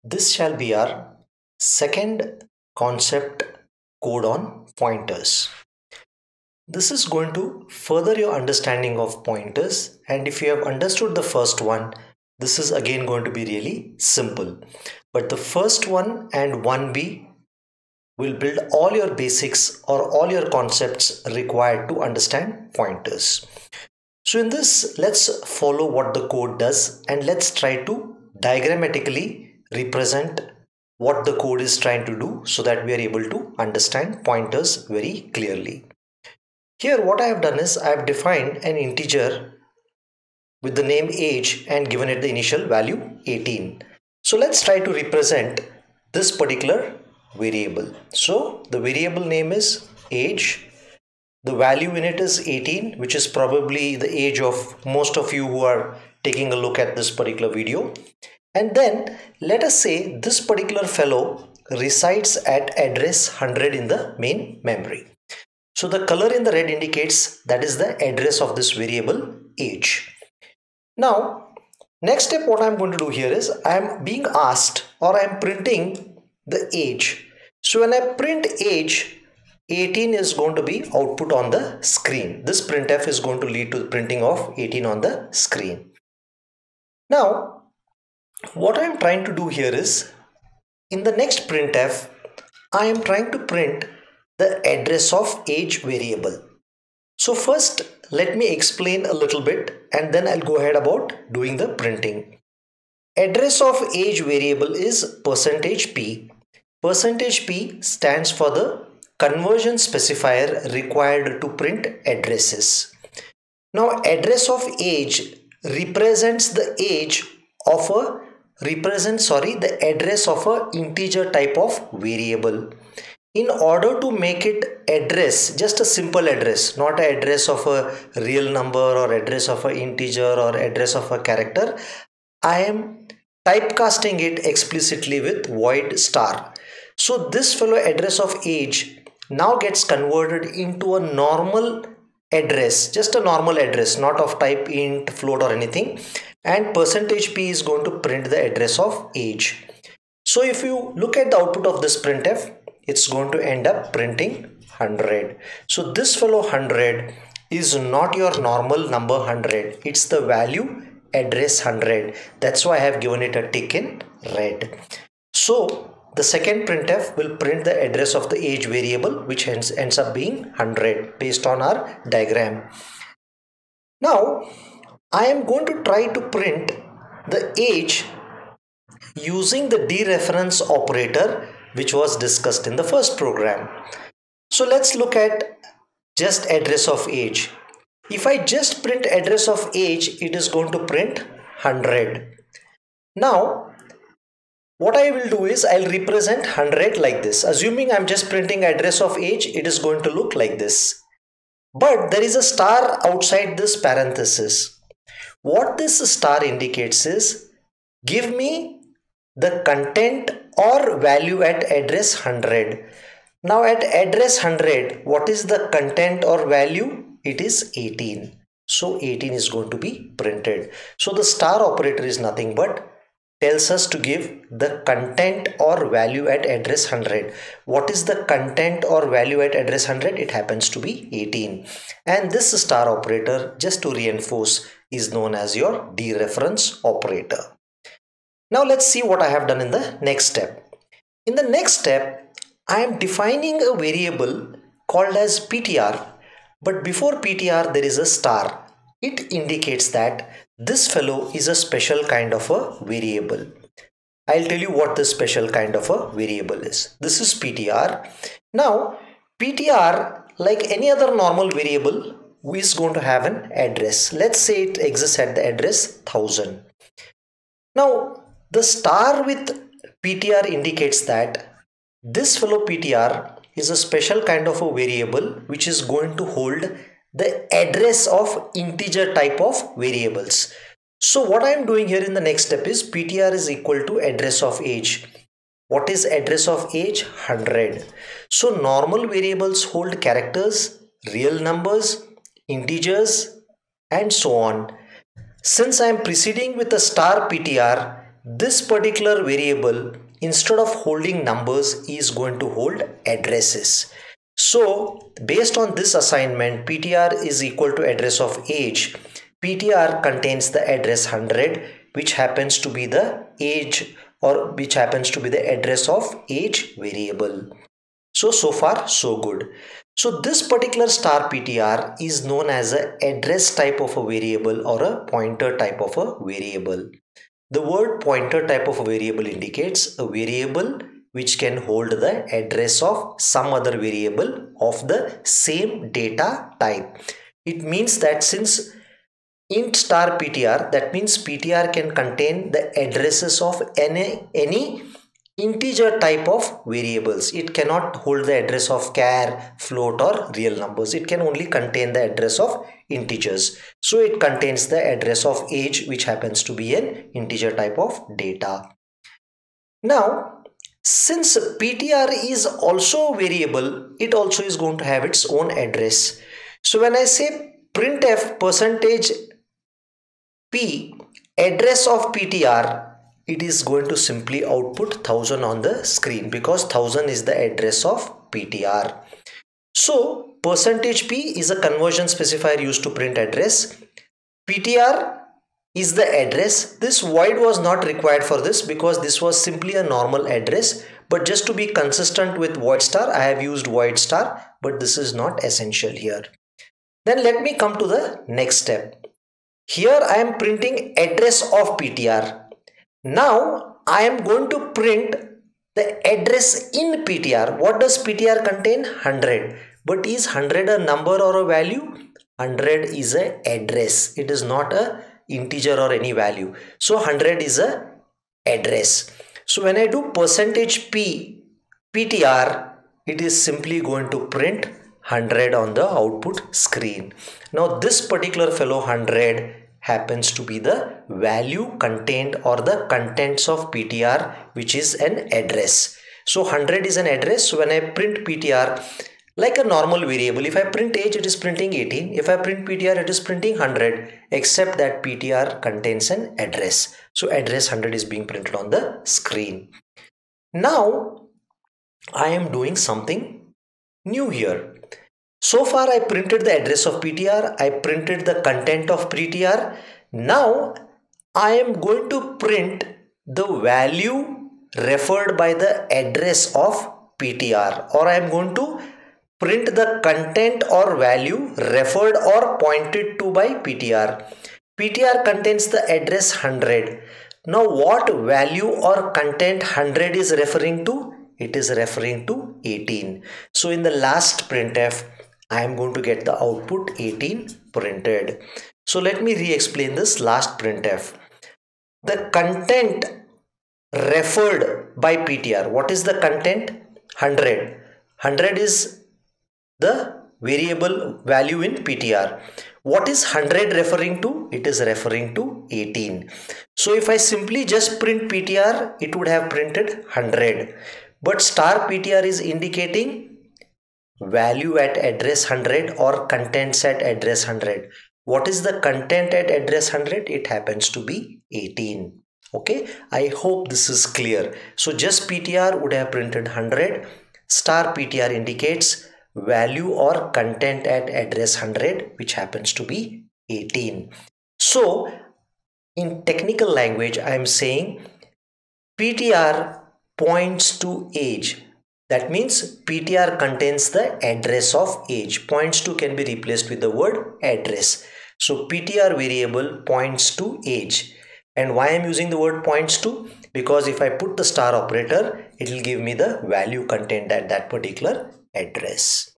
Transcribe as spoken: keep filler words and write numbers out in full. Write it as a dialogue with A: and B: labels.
A: This shall be our second concept code on pointers. This is going to further your understanding of pointers, and if you have understood the first one, this is again going to be really simple. But the first one and one B will build all your basics or all your concepts required to understand pointers. So in this, let's follow what the code does and let's try to diagrammatically represent what the code is trying to do so that we are able to understand pointers very clearly. Here what I have done is I have defined an integer with the name age and given it the initial value eighteen. So let's try to represent this particular variable. So the variable name is age. The value in it is eighteen, which is probably the age of most of you who are taking a look at this particular video. And then let us say this particular fellow resides at address one hundred in the main memory. So the color in the red indicates that is the address of this variable age. Now, next step what I am going to do here is I am being asked or I am printing the age. So when I print age, eighteen is going to be output on the screen. This printf is going to lead to the printing of eighteen on the screen. Now, what I am trying to do here is in the next printf, I am trying to print the address of age variable. So first, let me explain a little bit and then I'll go ahead about doing the printing. Address of age variable is percentage %p. Percentage %p stands for the conversion specifier required to print addresses. Now address of age represents the age of a represents sorry the address of a integer type of variable. In order to make it address, just a simple address, not an address of a real number or address of an integer or address of a character, I am typecasting it explicitly with void star. So this fellow address of age now gets converted into a normal address, just a normal address, not of type int, float or anything, and percentage %p is going to print the address of age. So if you look at the output of this printf, it's going to end up printing one hundred. So this fellow one hundred is not your normal number one hundred. It's the value address one hundred. That's why I have given it a tick in red. So the second printf will print the address of the age variable, which ends, ends up being one hundred based on our diagram. Now I am going to try to print the age using the dereference operator which was discussed in the first program. So let's look at just address of age. If I just print address of age, it is going to print one hundred. Now what I will do is I'll represent one hundred like this. Assuming I'm just printing address of age, it is going to look like this. But there is a star outside this parenthesis. What this star indicates is give me the content or value at address one hundred. Now at address one hundred, what is the content or value? It is eighteen. So eighteen is going to be printed. So the star operator is nothing but tells us to give the content or value at address one hundred. What is the content or value at address one hundred? It happens to be eighteen. And this star operator, just to reinforce, is known as your dereference operator. Now let's see what I have done in the next step. In the next step, I am defining a variable called as P T R. But before P T R, there is a star. It indicates that this fellow is a special kind of a variable. I'll tell you what this special kind of a variable is. This is P T R. Now, P T R, like any other normal variable, is going to have an address. Let's say it exists at the address one thousand. Now, the star with P T R indicates that this fellow P T R is a special kind of a variable which is going to hold the address of integer type of variables. So what I am doing here in the next step is P T R is equal to address of age. What is address of age? one hundred. So normal variables hold characters, real numbers, integers, and so on. Since I am proceeding with a star P T R, this particular variable, instead of holding numbers, is going to hold addresses. So based on this assignment, P T R is equal to address of age. P T R contains the address one hundred, which happens to be the age, or which happens to be the address of age variable. So, so far so good. So this particular star P T R is known as an address type of a variable or a pointer type of a variable. The word pointer type of a variable indicates a variable which can hold the address of some other variable of the same data type. It means that since int star P T R, that means P T R can contain the addresses of any, any integer type of variables. It cannot hold the address of char, float or real numbers. It can only contain the address of integers. So it contains the address of age, which happens to be an integer type of data. Now, since P T R is also a variable, it also is going to have its own address. So when I say printf percentage p address of P T R, it is going to simply output one thousand on the screen, because one thousand is the address of P T R. So percentage p is a conversion specifier used to print address. P T R is the address. This void was not required for this because this was simply a normal address, but just to be consistent with void star, I have used void star, but this is not essential here. Then let me come to the next step. Here I am printing address of P T R. Now I am going to print the address in P T R. What does P T R contain? one hundred. But is one hundred a number or a value? one hundred is a address. It is not a integer or any value. So one hundred is a address. So when I do percentage p P T R, it is simply going to print one hundred on the output screen. Now this particular fellow one hundred happens to be the value contained or the contents of P T R, which is an address. So one hundred is an address. So when I print P T R like a normal variable, if I print age, it is printing eighteen. If I print P T R, it is printing one hundred, except that P T R contains an address. So address one hundred is being printed on the screen. Now I am doing something new here. So far I printed the address of P T R, I printed the content of P T R. Now I am going to print the value referred by the address of P T R, or I am going to print the content or value referred or pointed to by P T R. P T R contains the address one hundred. Now what value or content one hundred is referring to? It is referring to eighteen. So in the last printf, I am going to get the output eighteen printed. So let me re-explain this last printf. The content referred by P T R. What is the content? one hundred. one hundred is the variable value in P T R. What is one hundred referring to? It is referring to eighteen. So if I simply just print P T R, it would have printed one hundred. But star P T R is indicating value at address one hundred or contents at address one hundred. What is the content at address one hundred? It happens to be eighteen. Okay, I hope this is clear. So just P T R would have printed one hundred. Star P T R indicates value or content at address one hundred, which happens to be eighteen. So in technical language, I am saying P T R points to age. That means P T R contains the address of age. Points to can be replaced with the word address. So P T R variable points to age. And why I am using the word points to? Because if I put the star operator, it will give me the value contained at that particular address.